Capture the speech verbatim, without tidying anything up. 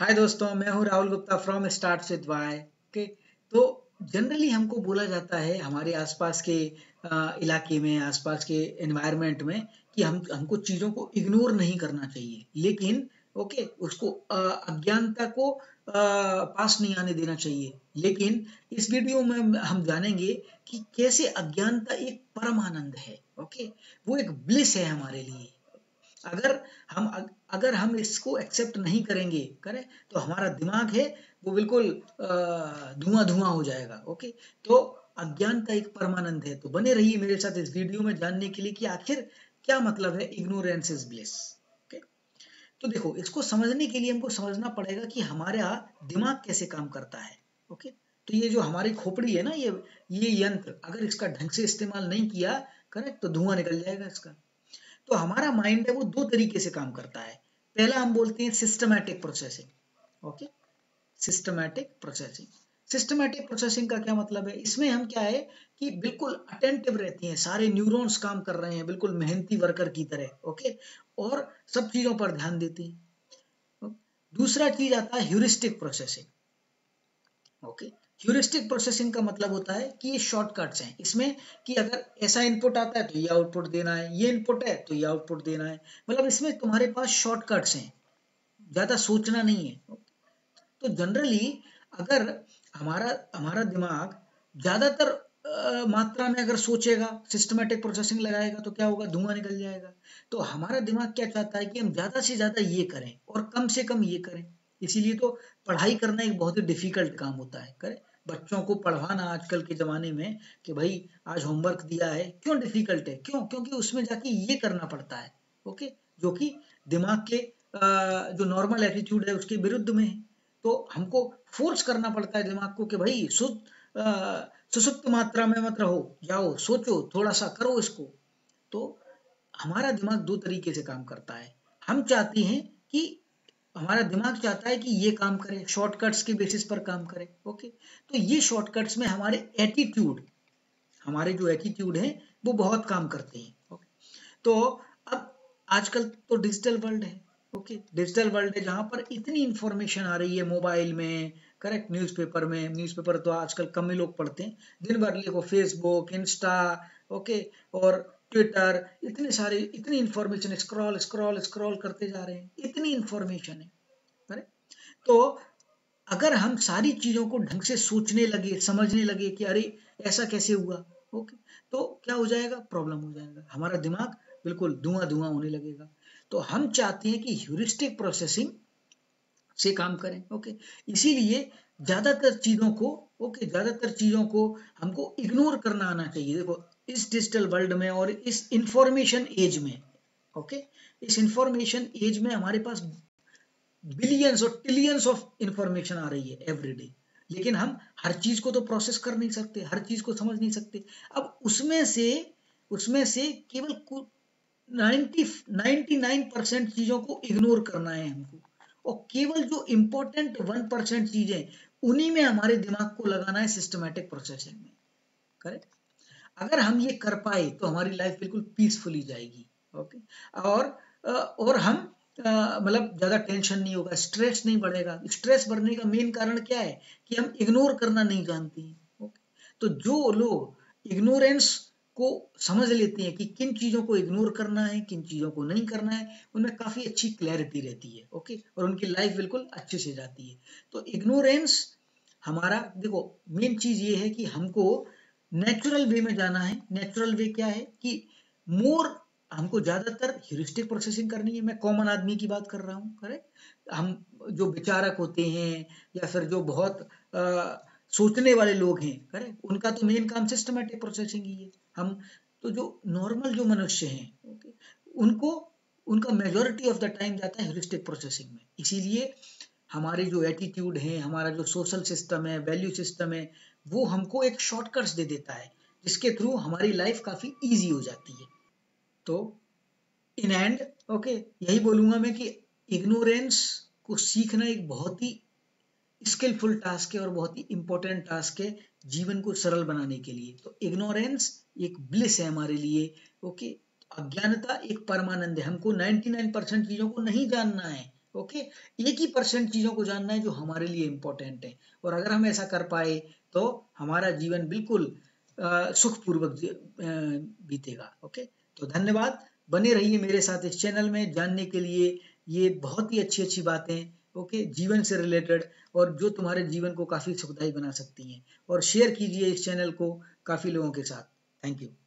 हाय दोस्तों, मैं हूं Rahul Gupta from start with Y. Okay, तो जनरली हमको बोला जाता है हमारे आसपास के अ, इलाके में, आसपास के एनवायरनमेंट में कि हम हमको चीज़ों को इग्नोर नहीं करना चाहिए, लेकिन ओके उसको अ, अज्ञानता को अ, पास नहीं आने देना चाहिए। लेकिन इस वीडियो में हम जानेंगे कि कैसे अज्ञानता एक परम आनंद है। ओके, वो एक ब्लिस है हमारे लिए। अगर हम अगर हम इसको एक्सेप्ट नहीं करेंगे करें तो हमारा दिमाग है वो बिल्कुल धुआं धुआं हो जाएगा। ओके, तो अज्ञानता एक परमानंद है। तो बने रहिए मेरे साथ इस वीडियो में जानने के लिए कि आखिर क्या मतलब है इग्नोरेंस इज ब्लिस। ओके, तो देखो, इसको समझने के लिए हमको समझना पड़ेगा कि हमारा दिमाग कैसे काम करता है। ओके, तो ये जो हमारी खोपड़ी है ना, ये ये यंत्र अगर इसका ढंग से इस्तेमाल नहीं किया करेक्ट तो धुआं निकल जाएगा इसका। तो हमारा माइंड है वो दो तरीके से काम करता है। पहला हम बोलते हैं systematic processing. Okay, systematic processing. Systematic processing का क्या मतलब है? इसमें हम क्या है कि बिल्कुल अटेंटिव रहते हैं, सारे न्यूरॉन्स काम कर रहे हैं बिल्कुल मेहनती वर्कर की तरह। ओके, और सब चीजों पर ध्यान देते हैं। दूसरा चीज आता है heuristic processing. Okay, heuristic processing का मतलब होता है कि ये शॉर्टकट्स हैं इसमें, कि अगर ऐसा इनपुट आता है तो ये आउटपुट देना है, ये इनपुट है तो ये आउटपुट देना है। मतलब इसमें तुम्हारे पास शॉर्टकट्स हैं, ज्यादा सोचना नहीं है। तो जनरली अगर हमारा हमारा दिमाग ज्यादातर अ, मात्रा में अगर सोचेगा, सिस्टमेटिक प्रोसेसिंग लगाएगा तो क्या होगा? धुआं निकल जाएगा। तो हमारा दिमाग क्या चाहता है कि हम ज्यादा से ज्यादा ये करें और कम से कम ये करें। इसीलिए तो पढ़ाई करना एक बहुत ही डिफिकल्ट काम होता है। करें, बच्चों को पढ़वाना आजकल के जमाने में कि भाई आज होमवर्क दिया है, क्यों डिफिकल्ट है? क्यों? क्योंकि उसमें जाके ये करना पड़ता है। ओके, जो कि दिमाग के अ, जो नॉर्मल एटीट्यूड है उसके विरुद्ध में है। तो हमको फोर्स करना पड़ता है दिमाग को कि भाई शुद्ध अ, सुसुप्त मात्रा में मत रहो, जाओ सोचो, थोड़ा सा करो इसको। तो हमारा दिमाग दो तरीके से काम करता है। हम चाहते हैं कि हमारा दिमाग चाहता है कि ये काम करे, शॉर्टकट्स के बेसिस पर काम करे। ओके, तो ये शॉर्टकट्स में हमारे एटीट्यूड, हमारे जो एटीट्यूड है वो बहुत काम करते हैं। ओके, तो अब आजकल तो डिजिटल वर्ल्ड है। ओके, डिजिटल वर्ल्ड है जहां पर इतनी इंफॉर्मेशन आ रही है मोबाइल में, करेक्ट, न्यूज़पेपर में। न्यूज़पेपर तो आजकल कम ही लोग पढ़ते हैं, दिन भर लिखो फेसबुक, इंस्टा, ओके, और ट्विटर, इतने सारे, इतनी इंफॉर्मेशन, स्क्रॉल स्क्रॉल स्क्रॉल करते जा रहे हैं, इतनी इंफॉर्मेशन है। करेक्ट, तो अगर हम सारी चीजों को ढंग से सोचने लगे, समझने लगे कि अरे ऐसा कैसे हुआ, ओके, तो क्या हो जाएगा? प्रॉब्लम हो जाएगा, हमारा दिमाग बिल्कुल धुआं धुआं होने लगेगा। तो हम चाहते हैं कि ह्यूरिस्टिक प्रोसेसिंग से काम करें। ओके, इसीलिए ज्यादातर चीजों को ओके ज्यादातर चीजों को हमको इग्नोर करना आना चाहिए। देखो, इस डिजिटल वर्ल्ड में और इस इंफॉर्मेशन एज में, ओके, इस इंफॉर्मेशन एज में हमारे पास बिलियंस और ट्रिलियंस ऑफ इंफॉर्मेशन आ रही है एवरी डे। लेकिन हम हर चीज को तो प्रोसेस कर नहीं सकते, हर चीज को समझ नहीं सकते। अब उसमें से उसमें से केवल नाइन्टी नाइन्टी नाइन परसेंट चीजों को इग्नोर करना है हमको, और केवल जो इंपॉर्टेंट वन परसेंट चीजें, उन्हीं में हमारे दिमाग को लगाना है सिस्टमैटिक प्रोसेसिंग में। करेक्ट, अगर हम ये कर पाए तो हमारी लाइफ बिल्कुल पीसफुली जाएगी। ओके, और अ, और हम अ, मतलब ज्यादा टेंशन नहीं होगा, स्ट्रेस नहीं बढ़ेगा। स्ट्रेस बढ़ने का मेन कारण क्या है? कि हम इग्नोर करना नहीं जानते हैं। ओके, तो जो लोग इग्नोरेंस को समझ लेते हैं कि किन चीजों को इग्नोर करना है, किन चीजों को नहीं करना है, उनमें काफी अच्छी क्लैरिटी रहती है। ओके, और उनकी लाइफ बिल्कुल अच्छे से जाती है। तो इग्नोरेंस हमारा, देखो, मेन चीज ये है कि हमको नेचुरल वे में जाना है। नेचुरल वे क्या है कि मोर हमको ज्यादातर ह्यूरिस्टिक प्रोसेसिंग करनी है। मैं कॉमन आदमी की बात कर रहा हूँ। करेक्ट, हम जो विचारक होते हैं या फिर जो बहुत आ, सोचने वाले लोग हैं, करेक्ट, उनका तो मेन काम सिस्टमैटिक प्रोसेसिंग ही है। हम तो जो नॉर्मल जो मनुष्य हैं, ओके, उनको उनका मेजोरिटी ऑफ द टाइम जाता है ह्यूरिस्टिक प्रोसेसिंग में। इसीलिए हमारे जो एटीट्यूड है, हमारा जो सोशल सिस्टम है, वैल्यू सिस्टम है, वो हमको एक शॉर्टकट्स दे देता है, जिसके थ्रू हमारी लाइफ काफी इजी हो जाती है। तो इन एंड ओके, यही बोलूंगा मैं कि इग्नोरेंस को सीखना एक बहुत ही स्किलफुल टास्क है और बहुत ही इंपॉर्टेंट टास्क है जीवन को सरल बनाने के लिए। तो इग्नोरेंस एक ब्लिस है हमारे लिए। ओके, अज्ञानता एक परमानंद है। हमको नाइन्टी नाइन परसेंट चीजों को नहीं जानना है, ओके, एक ही परसेंट चीजों को जानना है जो हमारे लिए इम्पोर्टेंट है, और अगर हम ऐसा कर पाए तो हमारा जीवन बिल्कुल सुखपूर्वक बीतेगा। ओके, तो धन्यवाद, बने रहिए मेरे साथ इस चैनल में जानने के लिए ये बहुत ही अच्छी अच्छी बातें, ओके, जीवन से रिलेटेड, और जो तुम्हारे जीवन को काफी सुखदायी बना सकती हैं, और शेयर कीजिए इस चैनल को काफी लोगों के साथ। Thank you.